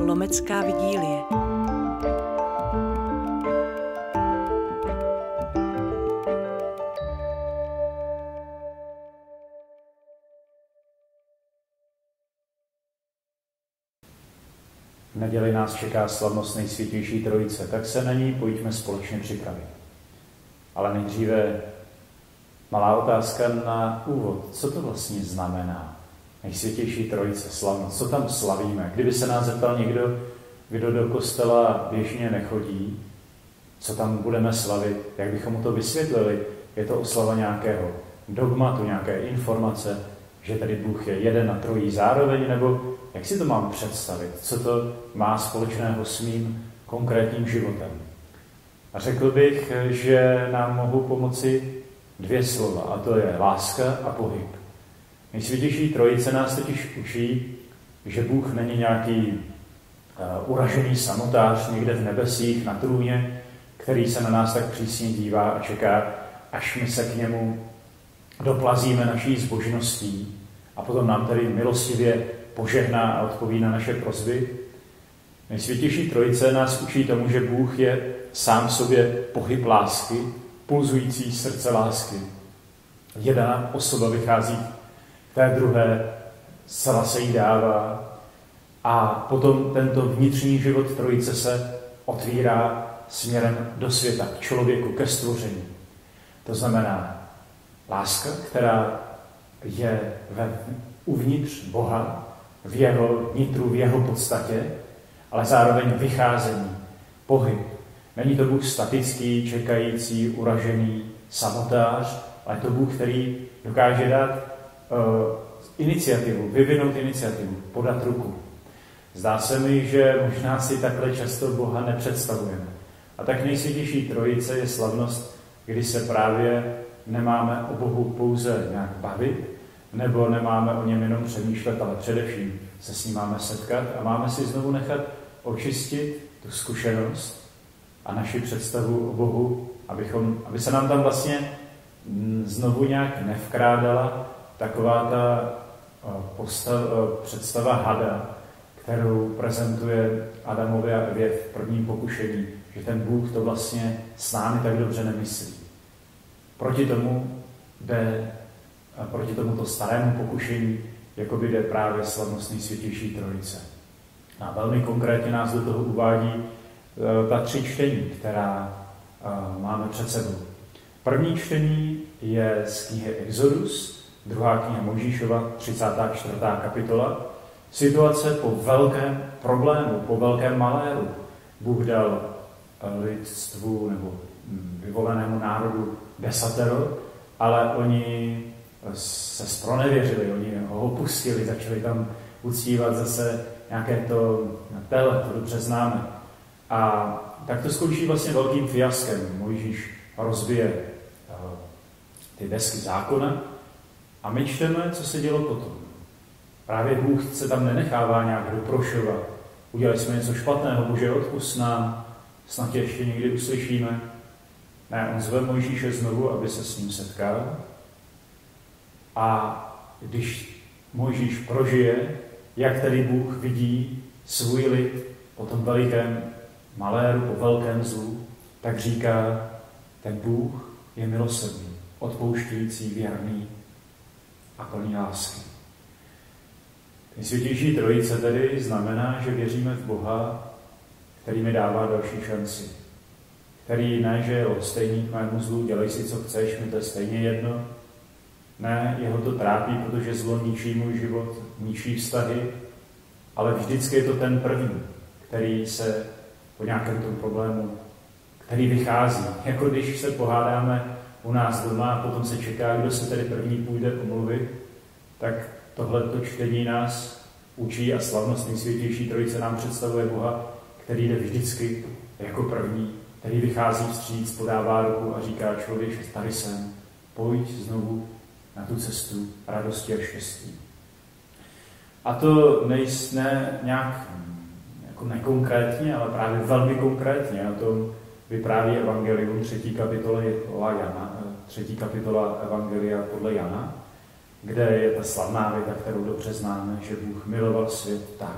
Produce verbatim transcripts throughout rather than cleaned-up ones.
Lomecká vigílie. V neděli nás čeká slavnost Nejsvětější Trojice, tak se na ní pojďme společně připravit. Ale nejdříve malá otázka na úvod. Co to vlastně znamená Nejsvětější Trojice, slavnost? Co tam slavíme? Kdyby se nás zeptal někdo, kdo do kostela běžně nechodí, co tam budeme slavit, jak bychom mu to vysvětlili? Je to oslava nějakého dogmatu, nějaké informace, že tady Bůh je jeden a trojí zároveň, nebo jak si to mám představit? Co to má společného s mým konkrétním životem? A řekl bych, že nám mohou pomoci dvě slova, a to je láska a pohyb. Nejsvětější Trojice nás totiž učí, že Bůh není nějaký uh, uražený samotář někde v nebesích na trůně, který se na nás tak přísně dívá a čeká, až my se k němu doplazíme naší zbožností a potom nám tady milostivě požehná a odpoví na naše prosby. Nejsvětější Trojice nás učí tomu, že Bůh je sám sobě pohyb lásky, pulzující srdce lásky. Jedna osoba vychází k té druhé, zcela se jí dává a potom tento vnitřní život Trojice se otvírá směrem do světa, k člověku, ke stvoření. To znamená láska, která je ve, uvnitř Boha, v jeho nitru, v jeho podstatě, ale zároveň vycházení, pohyb. Není to Bůh statický, čekající, uražený samotář, ale je to Bůh, který dokáže dát uh, iniciativu, vyvinout iniciativu, podat ruku. Zdá se mi, že možná si takhle často Boha nepředstavujeme. A tak Nejsvětější Trojice je slavnost, kdy se právě nemáme o Bohu pouze nějak bavit, nebo nemáme o něm jenom přemýšlet, ale především se s ním máme setkat a máme si znovu nechat očistit tu zkušenost a naši představu o Bohu, abychom, aby se nám tam vlastně znovu nějak nevkrádala taková ta postav, představa hada, kterou prezentuje Adamovi a Evě v prvním pokušení, že ten Bůh to vlastně s námi tak dobře nemyslí. Proti tomu jde, proti tomuto starému pokušení, jakoby jde právě slavnost Nejsvětější Trojice. A velmi konkrétně nás do toho uvádí ta tři čtení, která máme před sebou. První čtení je z knihy Exodus, druhá kniha Mojžíšova, třicátá čtvrtá kapitola. Situace po velkém problému, po velkém maléru. Bůh dal lidstvu nebo vyvolenému národu desatero, ale oni se zpronevěřili, oni ho opustili, začali tam uctívat zase nějaké to tele, to dobře známe. A tak to skončí vlastně velkým fiaskem. Mojžíš rozbije ty desky zákona a my čteme, co se dělo potom. Právě Bůh se tam nenechává nějak doprošovat. Udělali jsme něco špatného, Bože, odpusť nám, snad tě ještě někdy uslyšíme. Ne, on zve Mojžíše znovu, aby se s ním setkal. A když Mojžíš prožije, jak tady Bůh vidí svůj lid po tom velikém maléru, po velkém zlu, tak říká, ten Bůh je milosrdný, odpouštějící, věrný a plný lásky. Nejsvětější Trojice tedy znamená, že věříme v Boha, který mi dává další šanci. Který ne, že je lhostejný k mému zlu, dělej si, co chceš, mi to je stejně jedno. Ne, jeho to trápí, protože zlo ničí můj život, ničí vztahy, ale vždycky je to ten první, který se po nějakém tom problému, který vychází. Jako když se pohádáme u nás doma a potom se čeká, kdo se tedy první půjde pomluvit, tak tohleto čtení nás učí a slavnost Nejsvětější Trojice nám představuje Boha, který jde vždycky jako první, který vychází vstříc, podává ruku a říká, člověče, tady jsem, pojď znovu na tu cestu radosti a štěstí. A to nejsme nějak jako nekonkrétně, ale právě velmi konkrétně. O tom vypráví Evangelium třetí kapitola Jana, třetí kapitola Evangelia podle Jana, kde je ta slavná věta, kterou dobře známe, že Bůh miloval svět tak,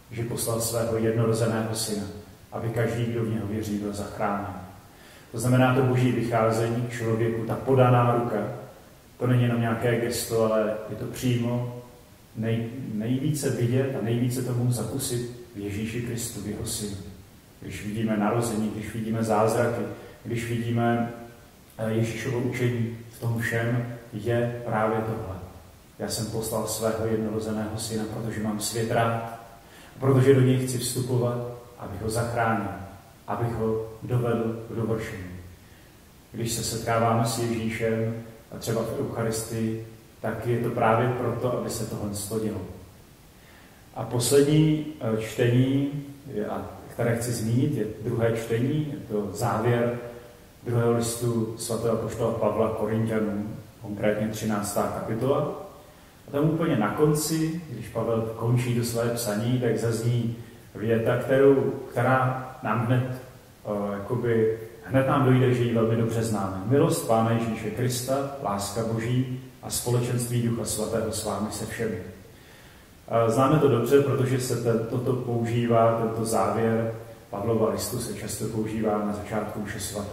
že poslal svého jednorozeného syna, aby každý, kdo v něho věří, byl zachráněn. To znamená to boží vycházení k člověku, ta podaná ruka, to není jenom nějaké gesto, ale je to přímo nej, nejvíce vidět a nejvíce tomu zakusit v Ježíši Kristu, v jeho synu. Když vidíme narození, když vidíme zázraky, když vidíme Ježíšovo učení, v tom všem je právě tohle. Já jsem poslal svého jednorozeného syna, protože mám svět rád, protože do něj chci vstupovat, abych ho zachránil, abych ho dovedl k dovršení. Když se setkáváme s Ježíšem, a třeba v Eucharistii, tak je to právě proto, aby se tohle dělo. A poslední čtení, které chci zmínit, je druhé čtení, je to závěr druhého listu svatého apoštola Pavla Korinťanům, konkrétně třináctá kapitola. A tam úplně na konci, když Pavel končí do své psaní, tak zazní věta, kterou, která nám hned, uh, jakoby, hned nám dojde, že ji velmi dobře známe. Milost Pána Ježíše Krista, láska Boží a společenství Ducha Svatého s vámi se všemi. Uh, známe to dobře, protože se ten, toto používá, tento závěr Pavlova listu se často používá na začátku mše svaté.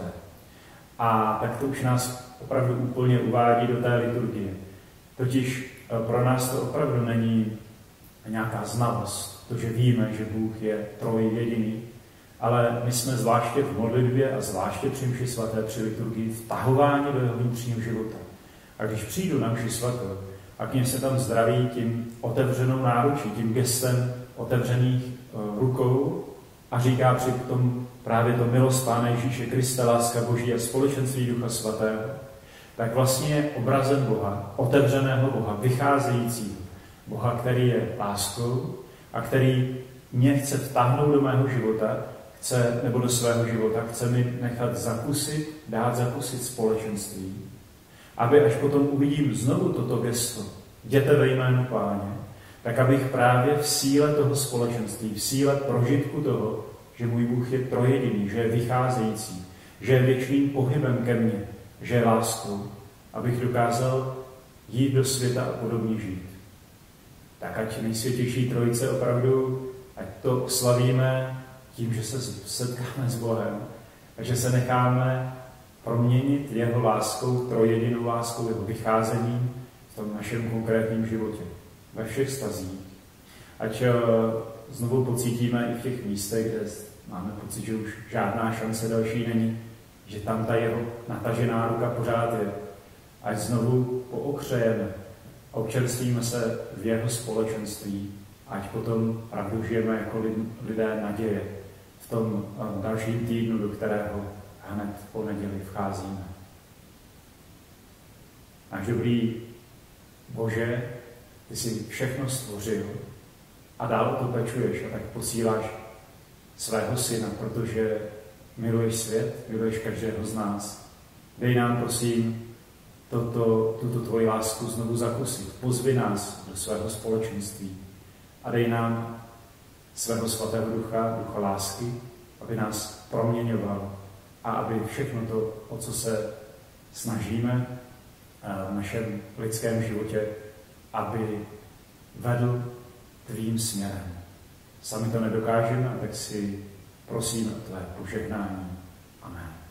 A tak to už nás opravdu úplně uvádí do té liturgie. Totiž pro nás to opravdu není nějaká znalost, to, že víme, že Bůh je trojjediný, ale my jsme zvláště v modlitbě a zvláště při mši svaté, při liturgii vtahováni do jeho vnitřního života. A když přijdu na mši svatou a k něm se tam zdraví tím otevřenou náručí, tím gestem otevřených uh, rukou a říká při tom právě to milost Pána Ježíše Krista, láska Boží a společenství Ducha Svatého, tak vlastně je obrazem Boha, otevřeného Boha, vycházejícího Boha, který je láskou a který mě chce vtáhnout do mého života, chce, nebo do svého života, chce mi nechat zakusit, dát zakusit společenství, aby až potom uvidím znovu toto gesto, jděte ve jménu Páně, tak abych právě v síle toho společenství, v síle prožitku toho, že můj Bůh je trojjediný, že je vycházející, že je věčným pohybem ke mně, že je láskou, abych dokázal jít do světa a podobně žít. Tak ať nejsvětější trojice opravdu, ať to oslavíme tím, že se setkáme s Bohem a že se necháme proměnit jeho láskou, trojjedinou láskou, jeho vycházením v tom našem konkrétním životě, ve všech stazích. Ať znovu pocítíme i v těch místech, kde máme pocit, že už žádná šance další není, že tam ta jeho natažená ruka pořád je. Ať znovu pookřejeme a občerstvíme se v jeho společenství, ať potom pravdu žijeme jako lidé naděje v tom dalším týdnu, do kterého hned po neděli vcházíme. Náš dobrý Bože, ty jsi všechno stvořil a dál to pečuješ a tak posíláš svého syna, protože miluješ svět, miluješ každého z nás. Dej nám, prosím, toto, tuto tvoji lásku znovu zakusit. Pozvi nás do svého společenství a dej nám svého svatého ducha, ducha lásky, aby nás proměňoval a aby všechno to, o co se snažíme v našem lidském životě, aby vedl tvým směrem. Sami to nedokážeme, tak si prosím o tvé požehnání. Amen.